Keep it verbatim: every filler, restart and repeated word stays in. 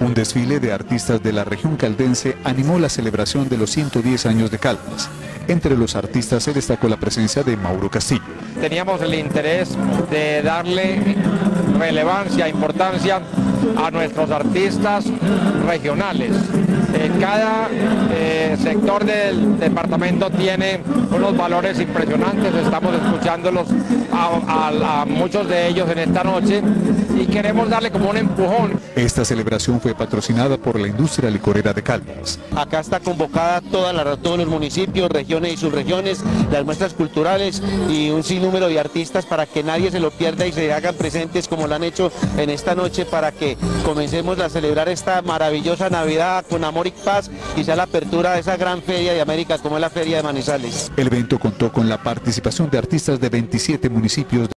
Un desfile de artistas de la región caldense animó la celebración de los ciento diez años de Caldas. Entre los artistas se destacó la presencia de Mauro Castillo. Teníamos el interés de darle relevancia, importancia a nuestros artistas regionales. Eh, cada eh, sector del departamento tiene unos valores impresionantes, estamos escuchándolos a, a, a muchos de ellos en esta noche y queremos darle como un empujón. Esta celebración fue patrocinada por la industria licorera de Caldas. Acá está convocada toda la, todos los municipios, regiones y subregiones, las muestras culturales y un sinnúmero de artistas para que nadie se lo pierda y se hagan presentes como lo han hecho en esta noche para que comencemos a celebrar esta maravillosa Navidad con amor y paz y sea la apertura de esa gran feria de América como es la Feria de Manizales. El evento contó con la participación de artistas de veintisiete municipios.